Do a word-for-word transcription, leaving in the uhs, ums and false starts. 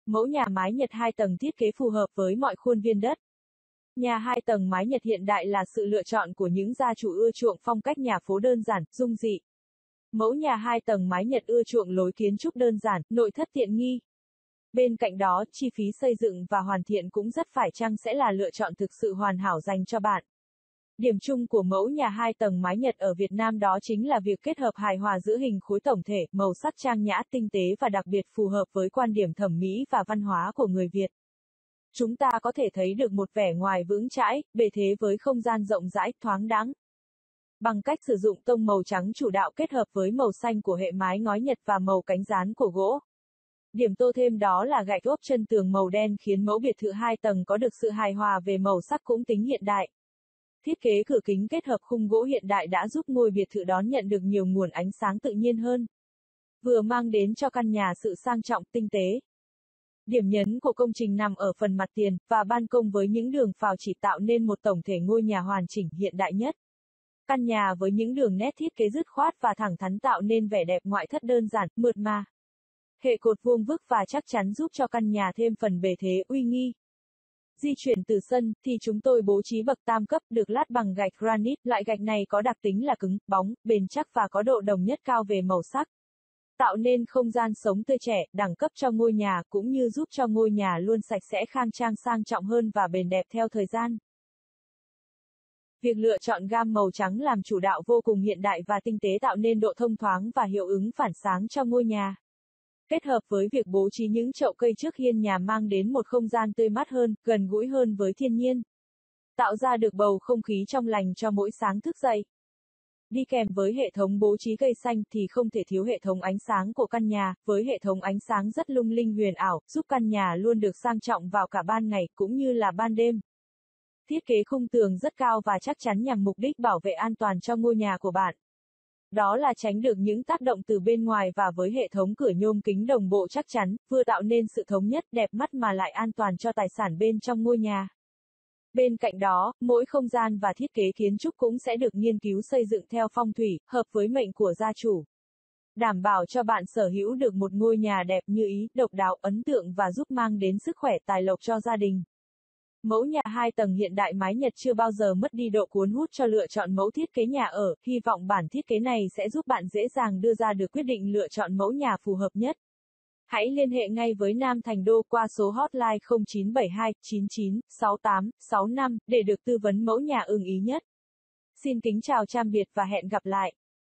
Mẫu nhà mái Nhật hai tầng thiết kế phù hợp với mọi khuôn viên đất. Nhà hai tầng mái Nhật hiện đại là sự lựa chọn của những gia chủ ưa chuộng phong cách nhà phố đơn giản, dung dị. Mẫu nhà hai tầng mái Nhật ưa chuộng lối kiến trúc đơn giản, nội thất tiện nghi. Bên cạnh đó, chi phí xây dựng và hoàn thiện cũng rất phải chăng sẽ là lựa chọn thực sự hoàn hảo dành cho bạn. Điểm chung của mẫu nhà hai tầng mái Nhật ở Việt Nam đó chính là việc kết hợp hài hòa giữa hình khối tổng thể, màu sắc trang nhã tinh tế và đặc biệt phù hợp với quan điểm thẩm mỹ và văn hóa của người Việt. Chúng ta có thể thấy được một vẻ ngoài vững chãi, bề thế với không gian rộng rãi, thoáng đãng. Bằng cách sử dụng tông màu trắng chủ đạo kết hợp với màu xanh của hệ mái ngói Nhật và màu cánh dán của gỗ. Điểm tô thêm đó là gạch ốp chân tường màu đen khiến mẫu biệt thự hai tầng có được sự hài hòa về màu sắc cũng tính hiện đại. Thiết kế cửa kính kết hợp khung gỗ hiện đại đã giúp ngôi biệt thự đón nhận được nhiều nguồn ánh sáng tự nhiên hơn, vừa mang đến cho căn nhà sự sang trọng, tinh tế. Điểm nhấn của công trình nằm ở phần mặt tiền và ban công với những đường phào chỉ tạo nên một tổng thể ngôi nhà hoàn chỉnh hiện đại nhất. Căn nhà với những đường nét thiết kế dứt khoát và thẳng thắn tạo nên vẻ đẹp ngoại thất đơn giản, mượt mà. Hệ cột vuông vức và chắc chắn giúp cho căn nhà thêm phần bề thế, uy nghi. Di chuyển từ sân, thì chúng tôi bố trí bậc tam cấp được lát bằng gạch granite, loại gạch này có đặc tính là cứng, bóng, bền chắc và có độ đồng nhất cao về màu sắc. Tạo nên không gian sống tươi trẻ, đẳng cấp cho ngôi nhà cũng như giúp cho ngôi nhà luôn sạch sẽ khang trang sang trọng hơn và bền đẹp theo thời gian. Việc lựa chọn gam màu trắng làm chủ đạo vô cùng hiện đại và tinh tế tạo nên độ thông thoáng và hiệu ứng phản sáng cho ngôi nhà. Kết hợp với việc bố trí những chậu cây trước hiên nhà mang đến một không gian tươi mát hơn, gần gũi hơn với thiên nhiên. Tạo ra được bầu không khí trong lành cho mỗi sáng thức dậy. Đi kèm với hệ thống bố trí cây xanh thì không thể thiếu hệ thống ánh sáng của căn nhà, với hệ thống ánh sáng rất lung linh huyền ảo, giúp căn nhà luôn được sang trọng vào cả ban ngày cũng như là ban đêm. Thiết kế khung tường rất cao và chắc chắn nhằm mục đích bảo vệ an toàn cho ngôi nhà của bạn. Đó là tránh được những tác động từ bên ngoài và với hệ thống cửa nhôm kính đồng bộ chắc chắn, vừa tạo nên sự thống nhất, đẹp mắt mà lại an toàn cho tài sản bên trong ngôi nhà. Bên cạnh đó, mỗi không gian và thiết kế kiến trúc cũng sẽ được nghiên cứu xây dựng theo phong thủy, hợp với mệnh của gia chủ. Đảm bảo cho bạn sở hữu được một ngôi nhà đẹp như ý, độc đáo, ấn tượng và giúp mang đến sức khỏe tài lộc cho gia đình. Mẫu nhà hai tầng hiện đại mái Nhật chưa bao giờ mất đi độ cuốn hút cho lựa chọn mẫu thiết kế nhà ở, hy vọng bản thiết kế này sẽ giúp bạn dễ dàng đưa ra được quyết định lựa chọn mẫu nhà phù hợp nhất. Hãy liên hệ ngay với Nam Thành Đô qua số hotline không chín bảy hai chín chín sáu tám sáu năm để được tư vấn mẫu nhà ưng ý nhất. Xin kính chào tạm biệt và hẹn gặp lại.